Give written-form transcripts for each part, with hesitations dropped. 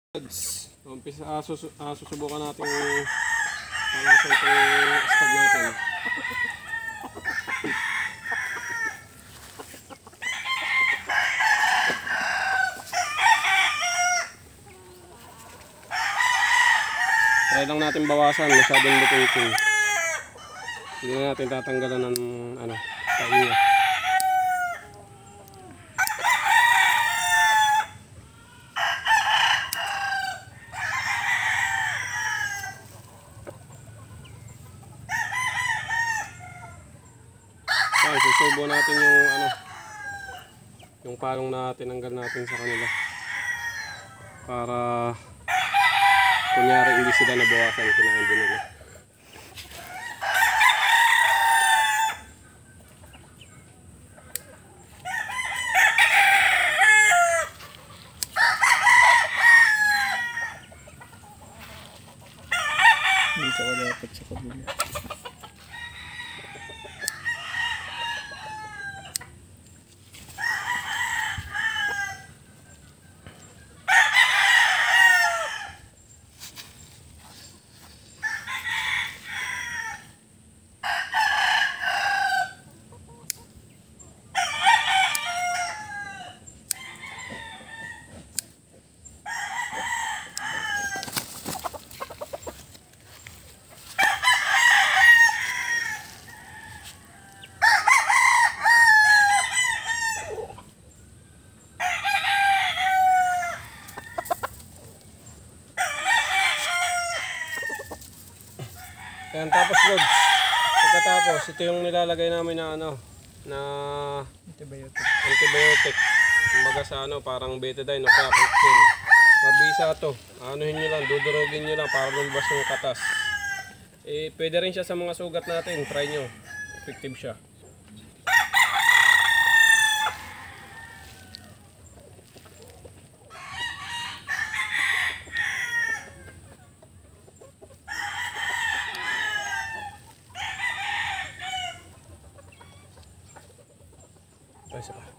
Susubukan natin sa itong stag natin. Try lang natin bawasan, masyadong luting. Hindi na natin tatanggalan ng tainga. Susubo natin yung palong na tinanggal natin sa kanila para kunyari hindi sila nabawasan, kinain din nila. Dito ko dapat sa kabila. Ayan, tapos lods, pagkatapos ito yung nilalagay namin na na antibiotic. Kumbaga sa parang betadine o kaya coxin. Mabisa to, anuhin nyo lang, dudurugin nyo lang para lumabas yung katas. Pwede rin siya sa mga sugat natin, try nyo, effective siya. Isa pa.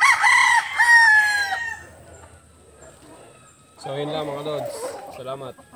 So yun lang mga lods. Salamat.